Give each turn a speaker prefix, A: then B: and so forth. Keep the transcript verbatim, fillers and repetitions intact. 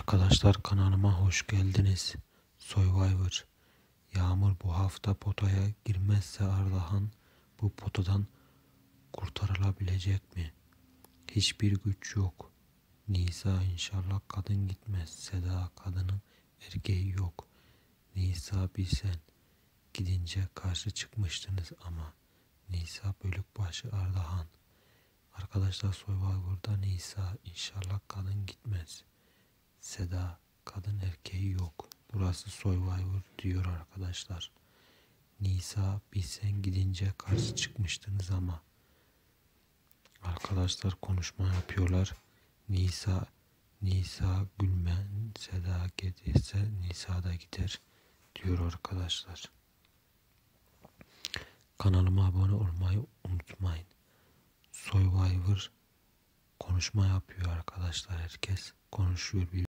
A: Arkadaşlar kanalıma hoş geldiniz. Survivor. Yağmur bu hafta potaya girmezse Ardahan bu potadan kurtarılabilecek mi? Hiçbir güç yok. Nisa inşallah kadın gitmez. Seda kadının erkeği yok. Nisa bilsen gidince karşı çıkmıştınız ama. Nisa Bölükbaşı Ardahan. Arkadaşlar Survivor'da Nisa inşallah kadın gitmez. Seda kadın erkeği yok. Burası Survivor diyor arkadaşlar. Nisa bilsen gidince karşı çıkmıştınız ama. Arkadaşlar konuşma yapıyorlar. Nisa Nisa gülmen, Seda giderse Nisa da gider diyor arkadaşlar. Kanalıma abone olmayı unutmayın. Survivor konuşma yapıyor arkadaşlar, herkes konuşuyor.